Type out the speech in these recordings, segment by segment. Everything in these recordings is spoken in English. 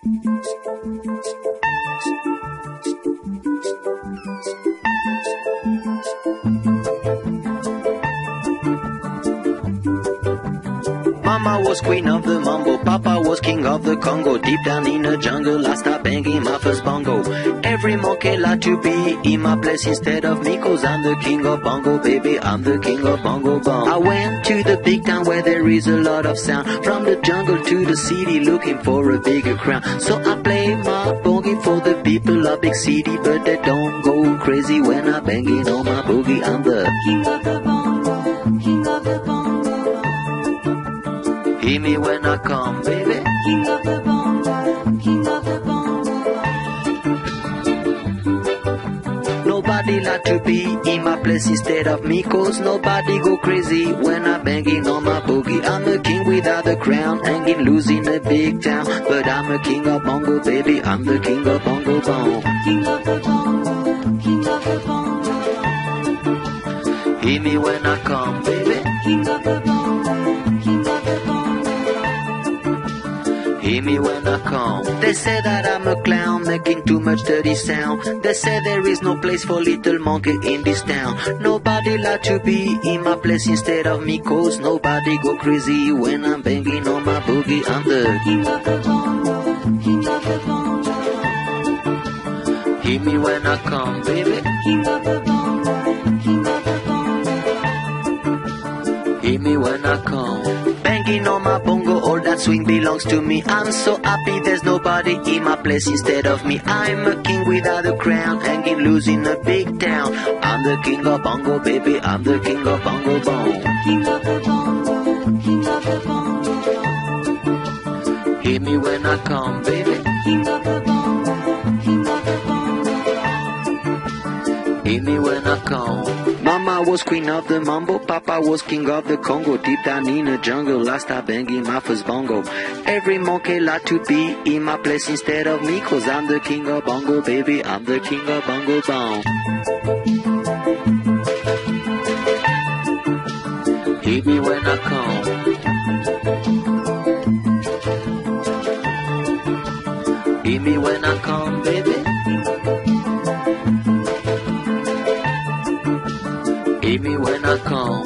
Mama was queen of the mambo, Papa was king of the Congo. Deep down in the jungle, I started banging my first bongo. Every monkey like to be in my place instead of me, 'cause I'm the king of bongo, baby, I'm the king of bongo bong. I went to the big town where there is a lot of sound, from the jungle to the city looking for a bigger crown. So I play my boogie for the people of big city, but they don't go crazy when I'm banging on my boogie. I'm the king of the bongo, king of the bongo. Hear me when I come, baby. King of the bongo, king of the bongo. Nobody like to be in my place instead of me, 'cause nobody go crazy when I'm banging on my boogie. I'm a king without a crown, hanging loose in a big town, but I'm a king of bongo, baby, I'm the king of bongo bong. King of the bongo, king of the bongo. Hear me when I come, baby. King of the bongo, king of the bongo. Hear me when I come. They say that I'm a clown making too much dirty sound. They say there is no place for little monkey in this town. Nobody like to be in my place instead of me, 'cause nobody go crazy when I'm banging on my boogie. I'm the king of the bongo, king of the bongo. Hear me when I come, baby. King of the bongo, king of the bongo. Hear me when I come. Banging on my bongo, all that swing belongs to me. I'm so happy there's nobody in my place instead of me. I'm a king without a crown, hanging loose in a big town. I'm the king of bongo, baby, I'm the king of bongo bong. King of the bongo, king of the bongo. Hear me when I come, baby. King of the bongo, king of the bongo. Hear me when I come. Mama was queen of the mambo, Papa was king of the Congo. Deep down in the jungle, I started banging my first bongo. Every monkey like to be in my place instead of me, 'cause I'm the king of bongo, baby, I'm the king of bongo bong. Hear me when I come. Hear me when I come, baby. Hear me when I come.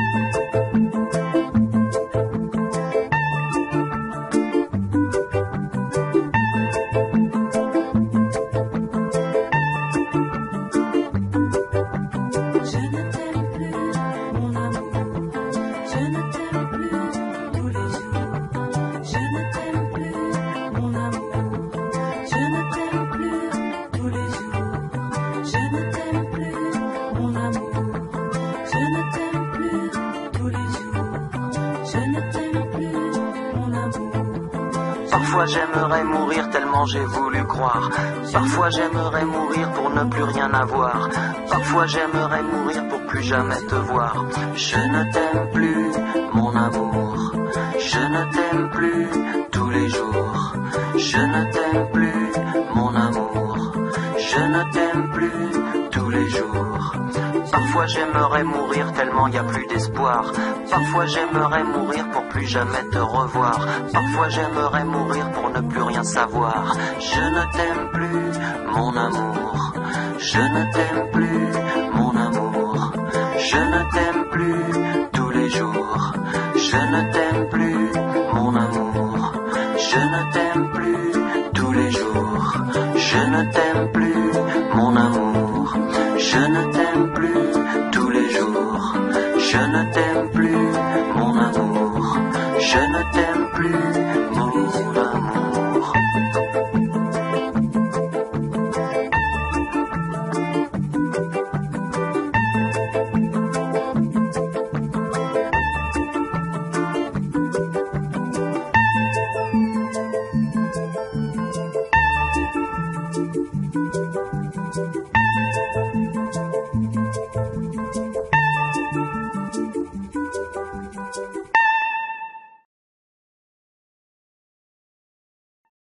Je ne t'aime plus, mon amour. Je ne t'aime plus tous les jours. Je ne t'aime plus, mon amour. Je ne t'aime plus tous les jours. Je ne t'aime plus, mon amour. Je ne t'aime plus tous les jours. Je ne t'aime plus, mon amour. Parfois j'aimerais mourir tellement j'ai voulu croire. Parfois j'aimerais mourir pour ne plus rien avoir. Parfois j'aimerais mourir pour plus jamais te voir. Je ne t'aime plus, mon amour. Je ne t'aime plus tous les jours. Je ne t'aime plus, mon amour. Je ne t'aime plus tous les jours. Parfois j'aimerais mourir tellement y a plus d'espoir. Parfois j'aimerais mourir pour plus jamais te revoir. Parfois j'aimerais mourir pour ne plus rien savoir. Je ne t'aime plus, mon amour. Je ne t'aime plus, mon amour. Je ne t'aime plus tous les jours. Je ne t'aime plus, mon amour. Je ne t'aime plus tous les jours. Je ne t'aime plus, mon amour. Je ne t'aime plus tous les jours. Je ne t'aime plus, mon amour. Je ne t'aime plus